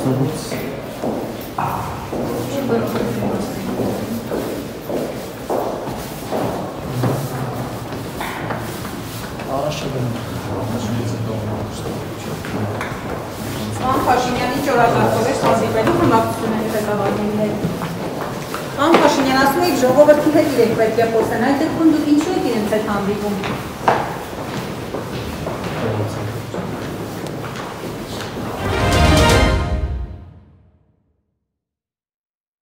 Țăruț. Ce vă rog frumos? Așa de Am Pașinian niciodată la Covești, să zic, pentru că nu m-a pus în predawanie. Am Pașinian asuma ich ժողովրդի հետ իրենք պետք է խոսեն, այդտեղ պնդուկ ինչու եք իրենց հետ հանդիպում։